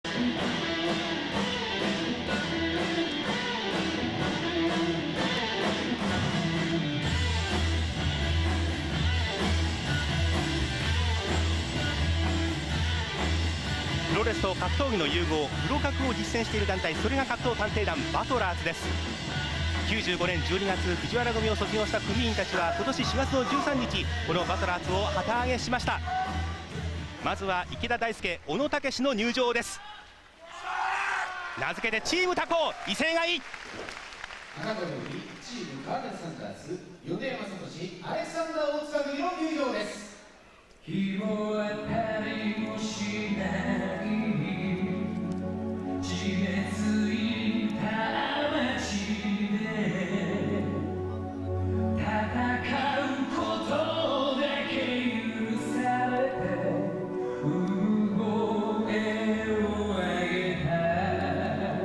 プロレスと格闘技の融合、プロ格を実践している団体、それが格闘探偵団バトラーズです。95年12月、藤原組を卒業した組員たちは今年4月の13日、このバトラーズを旗揚げしました。まずは池田大輔、小野武史の入場です。名付けてチームタコ、威勢がいい。 赤組よりチームカーネルサンダース、米山聡、アレクサンダー大塚組の入場です。 日も当たりもしない地めついた街で戦うことだけ許されて産声を上げた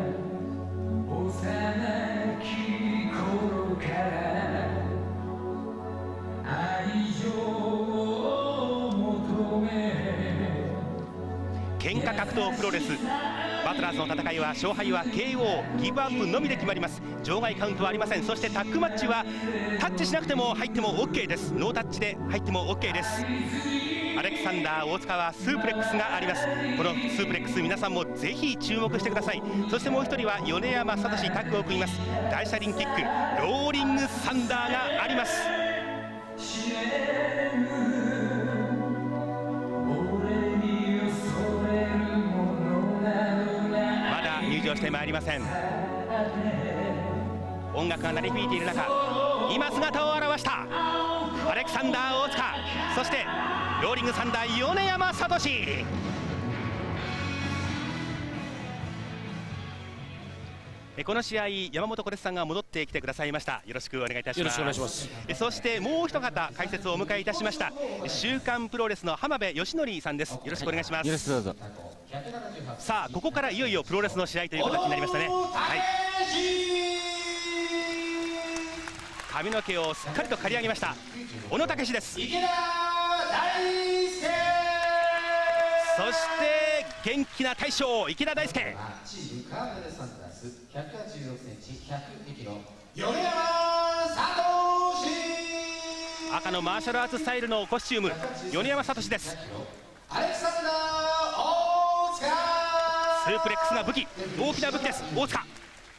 幼き頃から愛情喧嘩格闘プロレスバトラーズの戦いは勝敗は KO ギブアップのみで決まります。場外カウントはありません。そしてタッグマッチはタッチしなくても入っても OK です。ノータッチで入っても OK です。アレクサンダー大塚はスープレックスがあります。このスープレックス皆さんもぜひ注目してください。そしてもう一人は米山聡、タッグを組みます。大車輪キックローリングサンダーがあります。まだ入場してまいりません。音楽が鳴り響いている中、今姿を現したアレクサンダー大塚、そしてローリングサンダー米山聡。この試合、山本小鉄さんが戻ってきてくださいました。よろしくお願いいたします。よろしくお願いします。そしてもう一方解説をお迎えいたしました。週刊プロレスの浜辺義則さんです。よろしくお願いします。よろしくどうぞ。さあここからいよいよプロレスの試合という形になりましたね。はい、髪の毛をすっかりと刈り上げました小野武史です。池田大輔、そして元気な大将池田大輔。 チームカーネルサンダース、186センチ、102キロ、米山聡。 赤のマーシャルアーツスタイルのコスチューム、米山聡です。 アレクサンダー大塚。 スープレックスが武器、大きな武器です。大塚、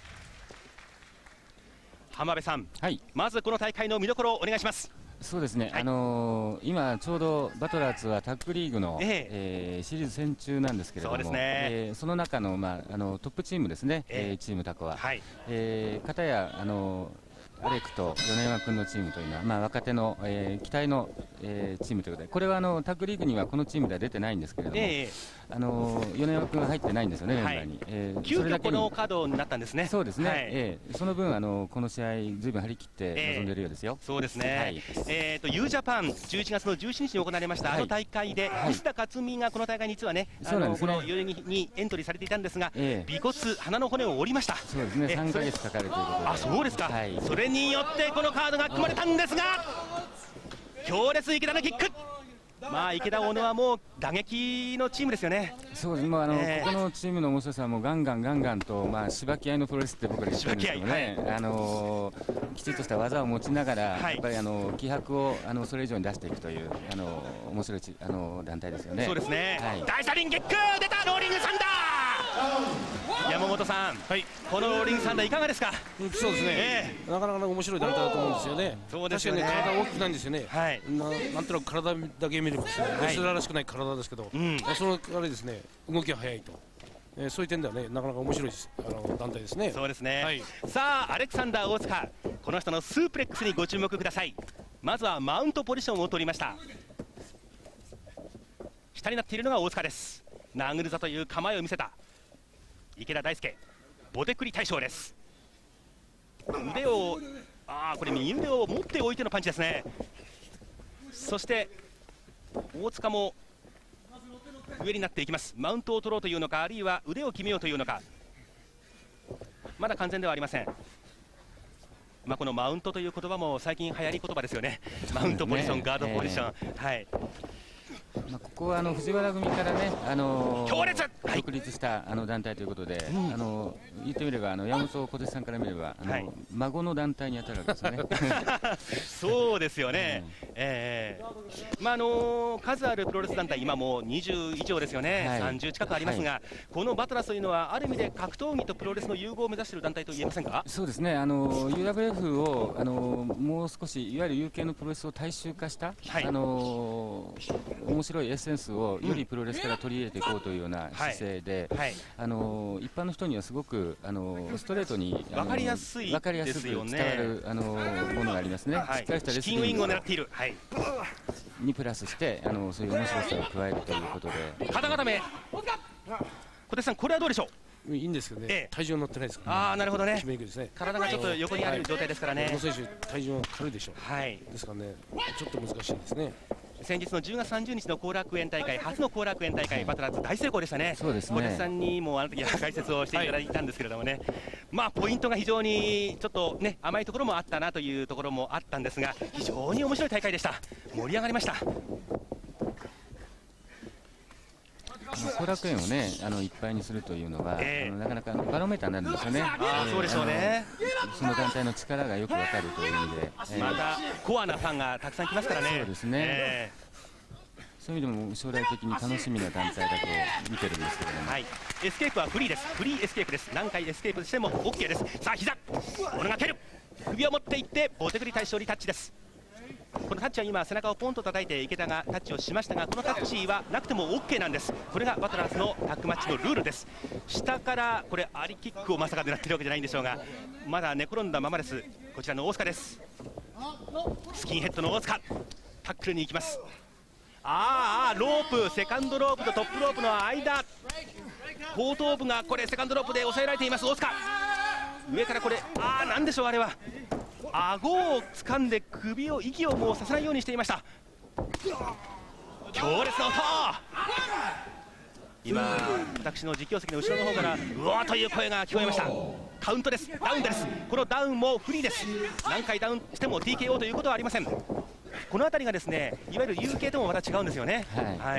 浜辺さん、はい、まずこの大会の見どころをお願いします。 そうですね、はい、今ちょうどバトラーズはタッグリーグの、シリーズ戦中なんですけれども、 そうですね、その中の、トップチームですね、チームタコは、はい、片やアレクと米山君のチームというのは、若手の、期待の、チームということで、これはタッグリーグにはこのチームでは出てないんですけれども、米山君は入ってないんですよね、メンバーに。 急遽このカードになったんですね。 そうですね、その分この試合、ずいぶん張り切って臨んでいるようですよ。 そうですね、はい、ユージャパン11月の17日に行われました、あの大会で、西田克美がこの大会に実はね、この代々木にエントリーされていたんですが、尾骨、鼻の骨を折りました。そうですね、3ヶ月かかるということで。あ、そうですか、はい、それによってこのカードが組まれたんですが、強烈池田のキック、池田、小野はもう打撃のチームですよね。そうです、ここのチームの面白さはもうガンガンと、しばき合いのプロレスって僕ら言ってるんですけどね、きちっとした技を持ちながら、やっぱり気迫をそれ以上に出していくという面白い団体ですよね。そうですね、はい、大車輪キック出た、ローリングサンダー。山本さん、はい、このローリングサンダーいかがですか。 そうですね、なかなか面白い団体だと思うんですよね。そうですよね、確かに体大きくないんですよね。はい、なんとなく体だけ見ればですね、レスラーらしくない体ですけど、そのあれですね、動きが速いと。そういう点ではね、なかなか面白い団体ですね。そうですね、はい、さあアレクサンダー大塚、この人のスープレックスにご注目ください。まずはマウントポジションを取りました。下になっているのが大塚です。殴るぞという構えを見せた池田大輔、ボテクリ大将です。腕をこれ右腕を持っておいてのパンチですね。そして大塚も上になっていきます。マウントを取ろうというのか、あるいは腕を決めようというのか、まだ完全ではありません。このマウントという言葉も最近流行り言葉ですよね。マウントポジション、ガードポジション、はい、 ここは藤原組からね、 強烈独立した団体ということで、言ってみれば山本小手さんから見れば孫の団体に当たるわけですね。 そうですよね。数あるプロレス団体、今もう20以上ですよね、30近くありますが、このバトラスというのはある意味で格闘技とプロレスの融合を目指している団体と言えませんか？ そうですね。UWF をもう少しいわゆる有形のプロレスを大衆化した、面白いエッセンスをよりプロレスから取り入れていこうというような姿勢で、一般の人にはすごくストレートに分かりやすい伝わるものがありますね。しっかりしたレスリングにプラスしてそういう面白さを加えるということで。 肩固め。小手さん、これはどうでしょう？ いいんですけどね、体重乗ってないですから、 ああ、なるほどね。 体がちょっと横にある状態ですからね。 この選手、体重は軽いでしょう。ですからね、ちょっと難しいですね。 先日の10月30日の後楽園大会、初の後楽園大会、バトラーズ大成功でしたね。 そうですね。 小手さんにもあの時は解説をしていただいたんですけれどもね、ポイントが非常にちょっとね、甘いところもあったなというところもあったんですが、非常に面白い大会でした。盛り上がりました。 後楽園をねいっぱいにするというのは、なかなかバロメーターになるんですよね。 そうでしょうね。 その団体の力がよくわかるという意味で、 またコアなファンがたくさん来ますからね。 そうですね。そういう意味でも将来的に楽しみな団体だと見てるんですけれども、 エスケープはフリーです。フリーエスケープです。何回エスケープしても OK です。さあ膝、これが蹴る、首を持っていってボテグリ大将にタッチです。このタッチは今背中をポンと叩いて池田がタッチをしましたが、このタッチはなくても OK なんです。これがバトラーズのタッグマッチのルールです。下からこれアリキックをまさか狙ってるわけじゃないんでしょうが、まだ寝転んだままです。こちらの大塚です。スキンヘッドの大塚、タックルに行きます。ロープ、セカンドロープとトップロープの間、後頭部がこれセカンドロープで抑えられています。大塚上からこれなんでしょう、あれは顎を掴んで首を息をもうさせないようにしていました。強烈な音。今私の実況席の後ろの方からうわーという声が聞こえました。カウントです。ダウンです。このダウンもフリーです。何回ダウンしても TKO ということはありません。この辺りがですね、いわゆる有形ともまた違うんですよね。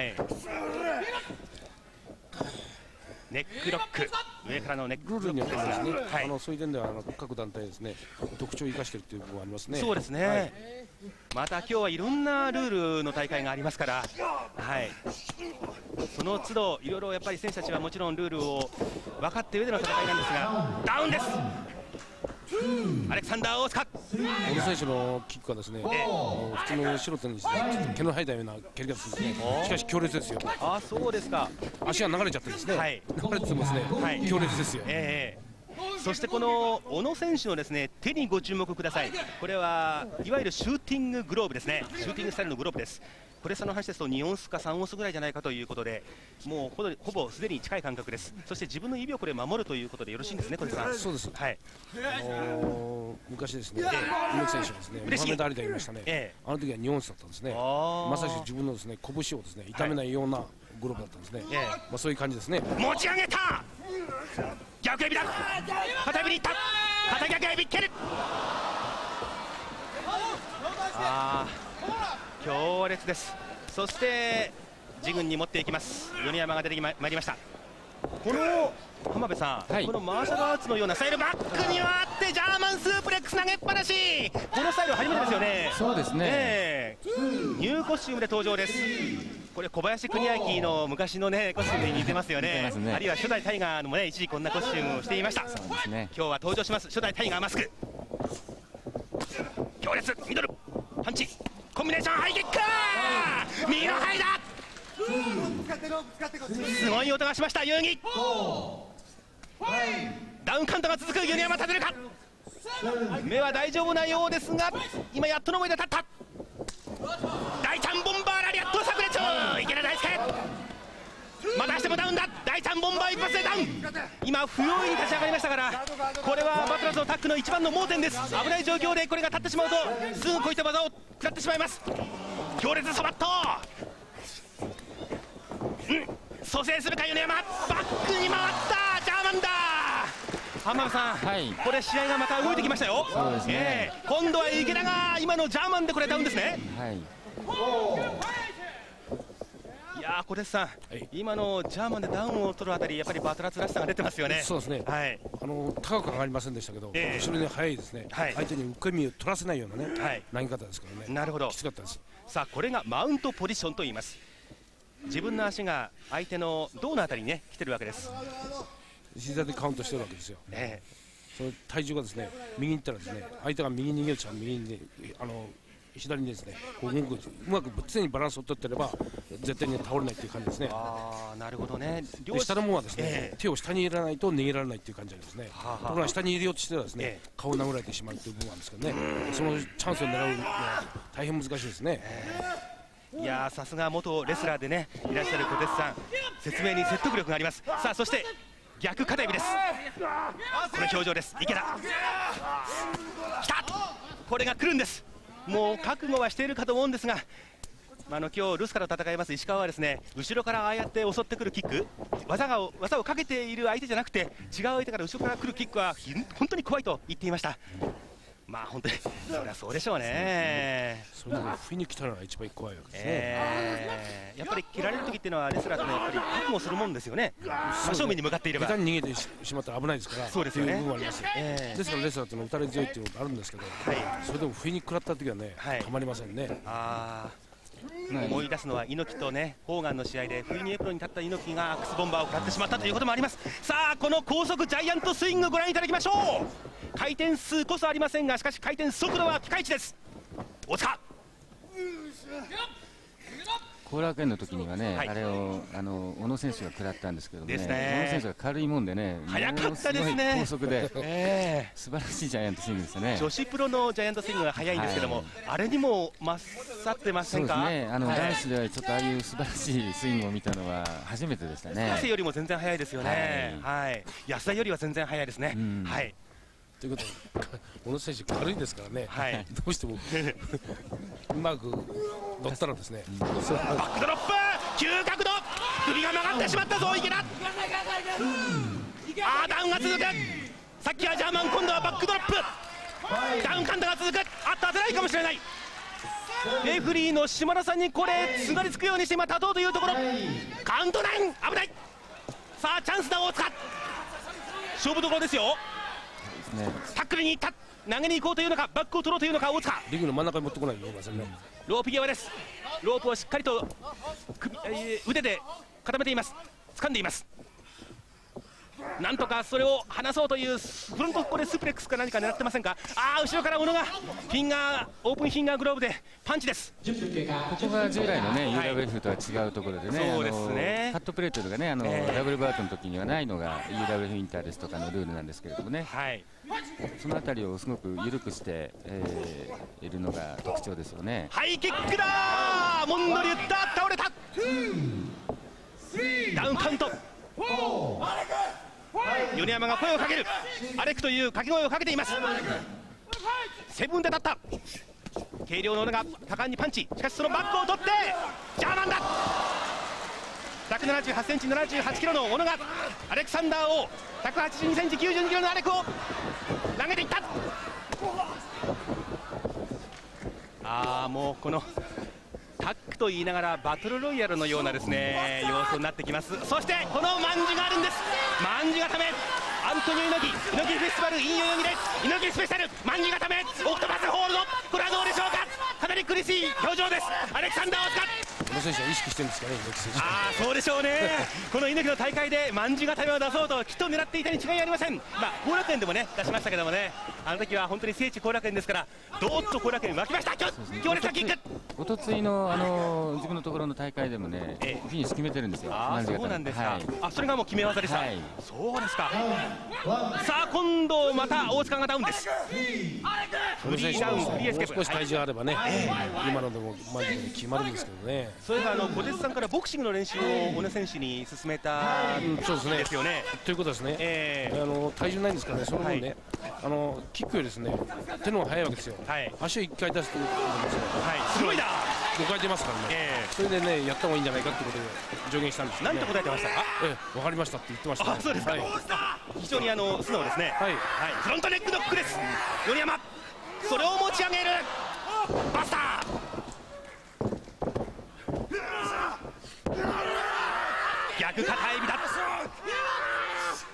ネックロック、上からのネックロックですが、 そういう点では各団体ですね、特徴を生かしているという部分はありますね。 そうですね。また今日はいろんなルールの大会がありますから、その都度いろいろやっぱり選手たちはもちろんルールを分かって上での戦いなんですが、ダウンです。アレクサンダー大塚、 この選手のキックはですね、普通の素人にして毛の生えたような蹴り方ですね。しかし強烈ですよ。 そうですか。 足が流れちゃってですね、流れててますね、強烈ですよ。 そしてこの小野選手のですね手にご注目ください。これはいわゆるシューティンググローブですね。シューティングスタイルのグローブです。プレスの話ですと2オンスか3オンスぐらいじゃないかということで、もうほぼすでに近い感覚です。そして自分の指をこれ守るということでよろしいんですね、これさん。 そうです。昔ですね、猪木選手はですね、モハメド・アリで言いましたね。あの時は2オンスだったんですね。まさし自分のですね拳をですね痛めないようなグローブだったんですね。そういう感じですね。 持ち上げた。逆エビだ。片指にいった。片逆エビ蹴る。強烈です。そして自軍に持っていきます。米山が出てまいりました。この浜辺さん、このマーシャルアーツのようなスタイル、バックにはあってジャーマンスープレックス投げっぱなし、このスタイル初めてですよね。 そうですね。 ニューコスチュームで登場です。これ小林邦明の昔のねコスチュームに似てますよね。あるいは初代タイガーのもね一時こんなコスチュームをしていました。そうですね。今日は登場します初代タイガーマスク。強烈ミドルパンチコンビネーションハイキック、右のハイだ。すごい音がしました遊戯。ダウンカウントが続く米山立てるか。目は大丈夫なようですが今やっとの上で立った。第3ボンバーラリアット炸裂。池田大輔またしてもダウンだ。第3ボンバー一発でダウン。今不用意に立ち上がりましたから、これはバトラーズのタックの一番の盲点です。危ない状況でこれが立ってしまうとすぐこういった技を食らってしまいます。強烈サバット、蘇生するか米山。バックに回ったジャーマンだ。浜辺さん、これ試合がまた動いてきましたよ。そうですね。今度は池田が今のジャーマンでこれダウンですね。 さあ小鉄さん、今のジャーマンでダウンを取るあたりやっぱりバトラーズらしさが出てますよね。 そうですね、はい、高く上がりませんでしたけど、後ろに速いですね、相手に受け身を取らせないようなね、投げ方ですからね。 なるほど、 きつかったです。 さあこれがマウントポジションと言います。自分の足が相手の胴のあたりにね来てるわけです。 膝でカウントしてるわけですよ。その体重がですね右に行ったらですね相手が右に逃げると右に左にですねこううまく常にバランスを取ってれば絶対に倒れないっていう感じですね。 ああ、なるほどね。 下のものはですね、手を下に入れないと逃げられないっていう感じですね。ところが下に入れようとしてはですね、顔を殴られてしまうという部分なんですけどね、そのチャンスを狙うのは大変難しいですね。 いやさすが元レスラーでねいらっしゃる小鉄さん、説明に説得力があります。さあそして逆肩指です。この表情です。池田きた、これが来るんです。もう覚悟はしているかと思うんですが、今日ルスカと戦います石川はですね後ろからああやって襲ってくるキック、技をかけている相手じゃなくて違う相手から後ろから来るキックは本当に怖いと言っていました。まあ本当にそりゃそうでしょうね。 それでも不意に来たのが一番怖いわけですね。 やっぱり切られる時っていうのはレスラーってやっぱり覚悟するもんですよね。真正面に向かっていれば下手に逃げてしまったら危ないですから。 そうですよね。 ですからレスラーっていうのは打たれ強いっていうことがあるんですけど、それでも不意に食らった時はねたまりませんね。 思い出すのは猪木とねホーガンの試合で不意にエプロンに立った猪木がアックスボンバーを食らってしまったということもあります。さあこの高速ジャイアントスイングご覧いただきましょう。回転数こそありませんがしかし回転速度はピカイチです。大塚後楽園の時にはね、あれを小野選手が食らったんですけどね、小野選手が軽いもんでね、 速かったですね、 高速で、素晴らしいジャイアントスイングですね。 女子プロのジャイアントスイングが速いんですけども、あれにも勝ってませんか。 そうですね、男子ではちょっとああいう素晴らしいスイングを見たのは初めてでしたね。 安よりも全然速いですよね。安田よりは全然速いですね。 ということで小野選手軽いですからね、どうしてもうまく乗ったらですね、 バックドロップ急角度、首が曲がってしまったぞ池田。ダウンが続く。さっきはジャーマン、今度はバックドロップ、ダウンカンタが続く。当てないかもしれない。レフリーの島田さんにこれすがりつくようにして今立とうというところ、カウントダウン危ない。さあチャンスだ大塚、勝負どころですよ。タックルに投げに行こうというのかバックを取ろうというのか大塚、 リングの真ん中に持ってこないような、 ロープ際です。ロープをしっかりと腕で固めています。掴んでいます。なんとかそれを離そうというフロントこれスプレックスか何か狙ってませんか。後ろから小野がオープンフィンガーグローブでパンチです。 ここが従来のね UWF とは違うところでね、 そうですね、 カットプレートがねダブルバートの時にはないのが UWF インターですとかのルールなんですけれどもね、そのあたりをすごく緩くしているのが特徴ですよね。 ハイキックだ、モンドリュッタ倒れた。ダウンカウント。米山が声をかける。アレクという掛け声をかけています。セブンで立った。軽量の小野が果敢にパンチ。しかしそのバックを取ってジャーマンだ。178センチ78キロの小野がアレクサンダーを182センチ92キロのアレクを投げていった。もうこのタックと言いながらバトルロイヤルのようなですね様子になってきます。そしてこのマンジがあるんです。マンジ固め、アントニオ猪木フェスティバル in 代々木で猪木スペシャルマンジ固めオクトパスホールド、これはどうでしょうか。かなり苦しい表情です。アレクサンダー大塚、 この選手は意識してるんですかね、猪木選手。 そうでしょうねこの猪木の大会でマンジ固めを出そうときっと狙っていたに違いありません。後楽園でもね出しましたけどもね、あの時は本当に聖地後楽園ですから、どーっと後楽園沸きました。強烈なキック。 おとついの自分のところの大会でもね、フィニッシュ決めてるんですよ。 そうなんですか。それがもう決め技でした。そうですか。さあ今度また大塚がダウンです。フリーダウン、フリーエスケープ。 もう少し体重あればね、今のでもマジで決まるんですけどね。 そういえば小鉄さんからボクシングの練習を小野選手に勧めたんですよね。 ということですね。体重ないんですからね、その分ね、キックよりですね手の方が速いわけですよ。足を1回出すということですよ。 すごいだ。 5回出ますからね。それでねやった方がいいんじゃないかということで助言したんです。 なんて答えてましたか。 わかりましたって言ってました。 そうですか。非常に素直ですね。フロントネックノックです。米山、それを持ち上げる。バスター。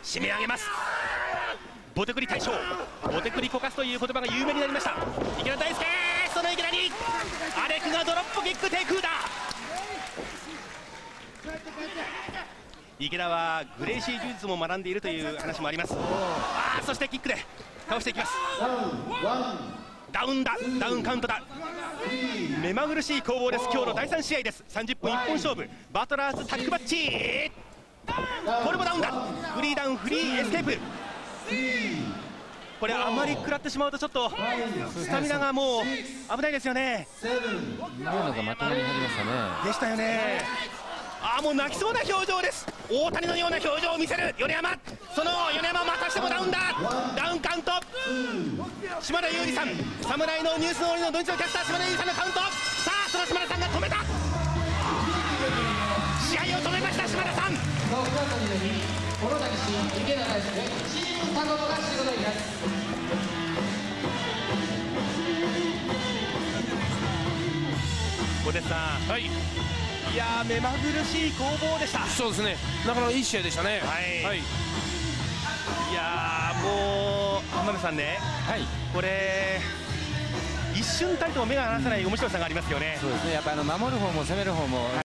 締め上げます。ボテクリ大将、ボテクリこかすという言葉が有名になりました。池田大輔、その池田にアレクがドロップキックテイクーだ。池田はグレイシー柔術も学んでいるという話もあります。そしてキックで倒していきます。ダウンカウントだ。目まぐるしい攻防です。今日の第3試合です。30分一本勝負、バトラーズタッグマッチ。これもダウンだ。フリーダウン、フリーエスケープ。これあまり食らってしまうとちょっとスタミナがもう危ないですよね。 今のがまとまりになりましたね。 でしたよね。もう泣きそうな表情です。大谷のような表情を見せる米山。その米山またしてもダウンだ。ダウンカウント。島田優里さん、侍のニュースの折のドイツのキャスター、島田優里さんのカウント。さあその島田さんが止めた。試合を止めました島田さん。小手さん、はい、いやー目まぐるしい攻防でした。 そうですね、なかなかいい試合でしたね。 はい、いやーもう浜辺さんね、はい、これ一瞬たりとも目が離せない面白さがありますよね。 そうですね、やっぱ守る方も攻める方も